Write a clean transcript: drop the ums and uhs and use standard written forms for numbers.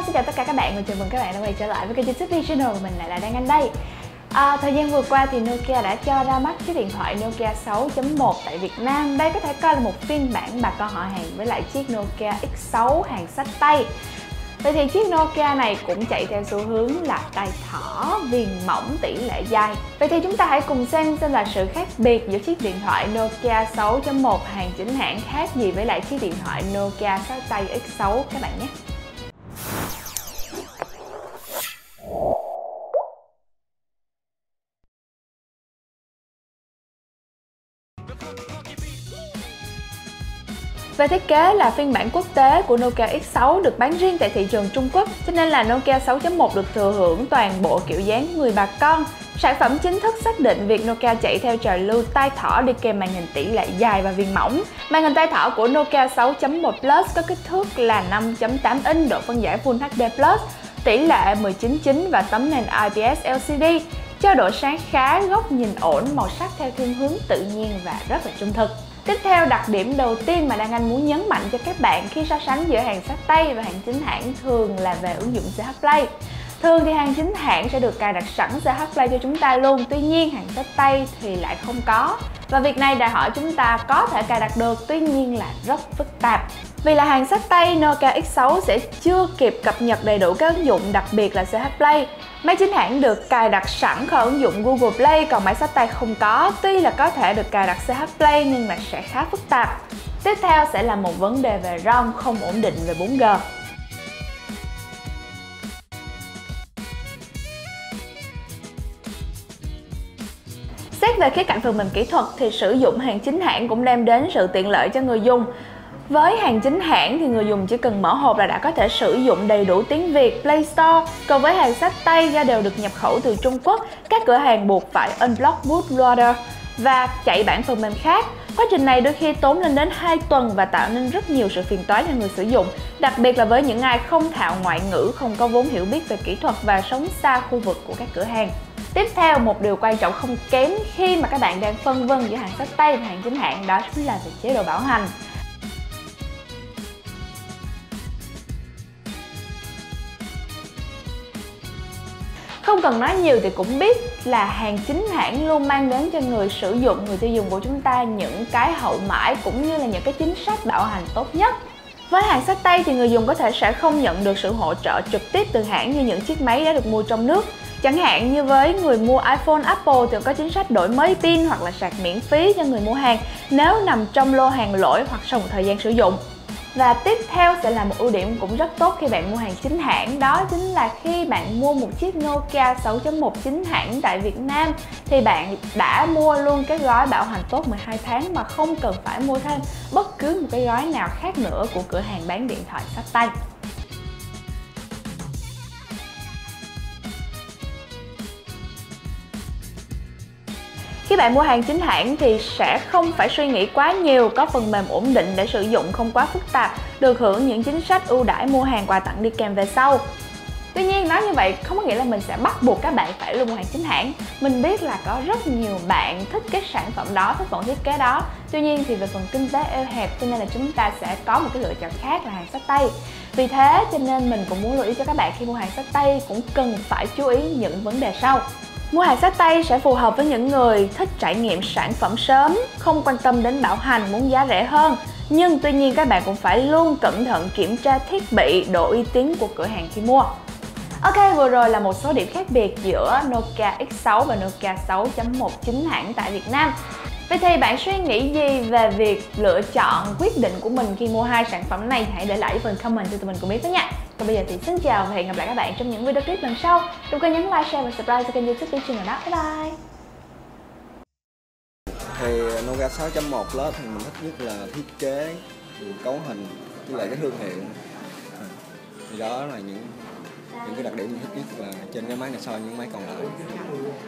xin chào tất cả các bạn và chào mừng các bạn đã quay trở lại với kênh YouTube Channel của mình, lại là Đăng Anh đây. Thời gian vừa qua thì Nokia đã cho ra mắt chiếc điện thoại Nokia 6.1 tại Việt Nam. Đây có thể coi là một phiên bản bà con họ hàng với lại chiếc Nokia X6 hàng xách tay. Vậy thì chiếc Nokia này cũng chạy theo xu hướng là tay thỏ, viền mỏng, tỷ lệ dài. Vậy thì chúng ta hãy cùng xem là sự khác biệt giữa chiếc điện thoại Nokia 6.1 hàng chính hãng khác gì với lại chiếc điện thoại Nokia xách tay X6 các bạn nhé. Về thiết kế là phiên bản quốc tế của Nokia X6 được bán riêng tại thị trường Trung Quốc, cho nên là Nokia 6.1 được thừa hưởng toàn bộ kiểu dáng người bà con. Sản phẩm chính thức xác định việc Nokia chạy theo trào lưu tai thỏ đi kèm màn hình tỷ lệ dài và viền mỏng. Màn hình tai thỏ của Nokia 6.1 Plus có kích thước là 5.8 inch, độ phân giải Full HD+, tỷ lệ 19:9 và tấm nền IPS LCD, cho độ sáng khá, góc nhìn ổn, màu sắc theo thiên hướng tự nhiên và rất là trung thực. Tiếp theo, đặc điểm đầu tiên mà Đăng Anh muốn nhấn mạnh cho các bạn khi so sánh giữa hàng xách tay và hàng chính hãng thường là về ứng dụng CH Play. Thường thì hàng chính hãng sẽ được cài đặt sẵn CH Play cho chúng ta luôn, tuy nhiên hàng xách tay thì lại không có. Và việc này đòi hỏi chúng ta có thể cài đặt được, tuy nhiên là rất phức tạp. Vì là hàng xách tay, Nokia X6 sẽ chưa kịp cập nhật đầy đủ các ứng dụng, đặc biệt là CH Play. Máy chính hãng được cài đặt sẵn kho ứng dụng Google Play, còn máy xách tay không có. Tuy là có thể được cài đặt CH Play nhưng mà sẽ khá phức tạp. Tiếp theo sẽ là một vấn đề về ROM không ổn định về 4G. Xét về khía cạnh phần mềm kỹ thuật thì sử dụng hàng chính hãng cũng đem đến sự tiện lợi cho người dùng. Với hàng chính hãng thì người dùng chỉ cần mở hộp là đã có thể sử dụng đầy đủ tiếng Việt, Play Store. Còn với hàng xách tay, do đều được nhập khẩu từ Trung Quốc, các cửa hàng buộc phải unblock bootloader và chạy bản phần mềm khác. Quá trình này đôi khi tốn lên đến 2 tuần và tạo nên rất nhiều sự phiền toái cho người sử dụng, đặc biệt là với những ai không thạo ngoại ngữ, không có vốn hiểu biết về kỹ thuật và sống xa khu vực của các cửa hàng. Tiếp theo, một điều quan trọng không kém khi mà các bạn đang phân vân giữa hàng xách tay và hàng chính hãng, đó chính là về chế độ bảo hành. Không cần nói nhiều thì cũng biết là hàng chính hãng luôn mang đến cho người sử dụng, người tiêu dùng của chúng ta những cái hậu mãi cũng như là những cái chính sách bảo hành tốt nhất. Với hàng xách tay thì người dùng có thể sẽ không nhận được sự hỗ trợ trực tiếp từ hãng như những chiếc máy đã được mua trong nước. Chẳng hạn như với người mua iPhone Apple thì có chính sách đổi mới pin hoặc là sạc miễn phí cho người mua hàng nếu nằm trong lô hàng lỗi hoặc sau một thời gian sử dụng. Và tiếp theo sẽ là một ưu điểm cũng rất tốt khi bạn mua hàng chính hãng, đó chính là khi bạn mua một chiếc Nokia 6.1 chính hãng tại Việt Nam thì bạn đã mua luôn cái gói bảo hành tốt 12 tháng mà không cần phải mua thêm bất cứ một cái gói nào khác nữa của cửa hàng bán điện thoại xách tay. Khi bạn mua hàng chính hãng thì sẽ không phải suy nghĩ quá nhiều, có phần mềm ổn định để sử dụng không quá phức tạp, được hưởng những chính sách ưu đãi mua hàng quà tặng đi kèm về sau. Tuy nhiên nói như vậy không có nghĩa là mình sẽ bắt buộc các bạn phải luôn mua hàng chính hãng. Mình biết là có rất nhiều bạn thích cái sản phẩm đó, thích phần thiết kế đó. Tuy nhiên thì về phần kinh tế eo hẹp cho nên là chúng ta sẽ có một cái lựa chọn khác là hàng xách tay. Vì thế cho nên mình cũng muốn lưu ý cho các bạn khi mua hàng xách tay cũng cần phải chú ý những vấn đề sau. Mua hàng xách tay sẽ phù hợp với những người thích trải nghiệm sản phẩm sớm, không quan tâm đến bảo hành, muốn giá rẻ hơn. Nhưng tuy nhiên các bạn cũng phải luôn cẩn thận kiểm tra thiết bị, độ uy tín của cửa hàng khi mua. Ok, vừa rồi là một số điểm khác biệt giữa Nokia X6 và Nokia 6.1 chính hãng tại Việt Nam. Vậy thì bạn suy nghĩ gì về việc lựa chọn quyết định của mình khi mua hai sản phẩm này? Hãy để lại phần comment cho tụi mình cùng biết với nha. Còn bây giờ thì xin chào và hẹn gặp lại các bạn trong những video clip lần sau. Đừng quên nhấn like, share và subscribe cho kênh YouTube channel đó. Bye bye! Thì Nokia 6.1 Plus thì mình thích nhất là thiết kế, cấu hình với lại cái thương hiệu. Thì đó là những cái đặc điểm mình thích nhất là trên cái máy này so với những máy còn lại.